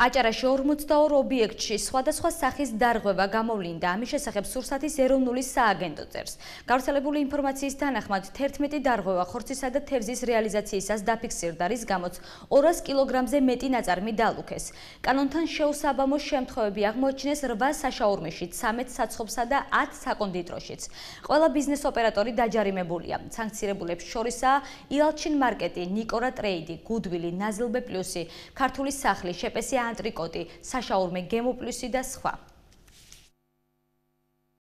აჭარაში 42 ობიექტში სხვადასხვა სახის დარღვევა გამოვლინდა. ამის შესახებ სურსათის ეროვნული სააგენტო წერს. გავრცელებული ინფორმაციის თანახმად 11 დარღვევა ხორცისა და თევზის რეალიზაციისას დაფიქსირდა, რის გამოც 200 კილოგრამზე მეტი ნაწარმი დალუქეს. კანონთან შეუსაბამო შემთხვევები აღმოაჩინეს 8 საშაურმეში, 13 საცხობსა და 10 საკონდიტროშიც. ყველა ბიზნეს ოპერატორი დაჯარიმებულია. სანქცირებულებს შორისაა ილჩინ მარკეტი, ნიკორა ტრეიდი, გუდვილი, ნაზილბე პლუსი, ქართული სახლი, შეპესი ანტრიკოტი, საშაურმე გემო პლუსი და სხვა.